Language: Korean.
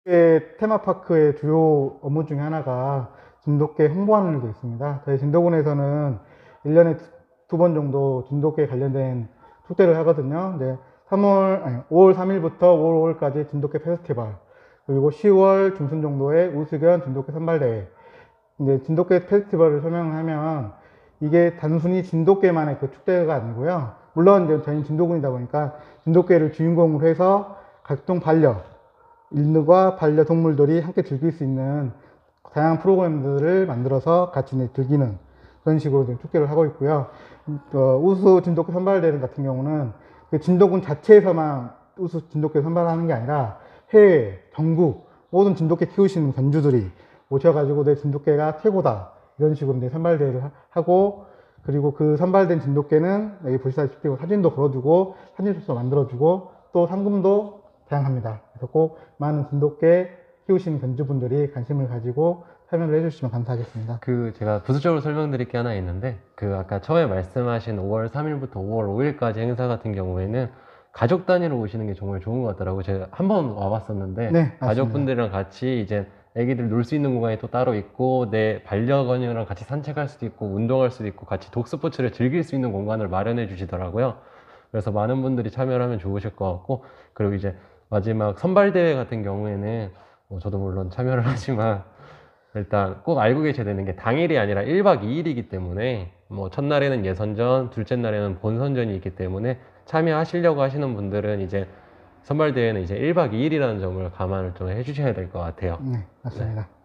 테마파크의 주요 업무 중에 하나가 진돗개 홍보하는 일도 있습니다. 저희 진도군에서는 1년에 두 번 정도 진돗개 관련된 축제를 하거든요. 5월 3일부터 5월 5일까지 진돗개 페스티벌, 그리고 10월 중순 정도에 우수견 진돗개 선발대회. 근데 진돗개 페스티벌을 설명을 하면 이게 단순히 진돗개만의 그 축제가 아니고요. 물론 이제 저희는 진도군이다 보니까 진돗개를 주인공으로 해서 각종 인과 반려동물들이 함께 즐길 수 있는 다양한 프로그램들을 만들어서 같이 즐기는 그런 식으로 지금 축제를 하고 있고요. 우수 진돗개 선발대회 같은 경우는 그 진도군 자체에서만 우수 진돗개 선발하는 게 아니라 해외, 전국 모든 진돗개 키우시는 견주들이 오셔가지고 내 진돗개가 최고다 이런 식으로 이제 선발대회를 하고, 그리고 그 선발된 진돗개는 여기 보시다시피 사진도 걸어주고 사진첩도 만들어주고 또 상금도 다양합니다. 그래서 꼭 많은 진돗개 키우시는 견주분들이 관심을 가지고 참여를 해주시면 감사하겠습니다. 제가 부수적으로 설명드릴 게 하나 있는데, 아까 처음에 말씀하신 5월 3일부터 5월 5일까지 행사 같은 경우에는 가족 단위로 오시는 게 정말 좋은 것 같더라고요. 제가 한 번 와봤었는데, 네, 가족분들이랑 같이 이제 애기들 놀 수 있는 공간이 또 따로 있고, 내 반려견이랑 같이 산책할 수도 있고, 운동할 수도 있고, 같이 독스포츠를 즐길 수 있는 공간을 마련해 주시더라고요. 그래서 많은 분들이 참여를 하면 좋으실 것 같고, 그리고 이제 마지막 선발대회 같은 경우에는, 저도 물론 참여를 하지만, 일단 꼭 알고 계셔야 되는 게 당일이 아니라 1박 2일이기 때문에, 첫날에는 예선전, 둘째 날에는 본선전이 있기 때문에 참여하시려고 하시는 분들은 이제 선발대회는 이제 1박 2일이라는 점을 감안을 좀 해주셔야 될 것 같아요. 네, 맞습니다. 네.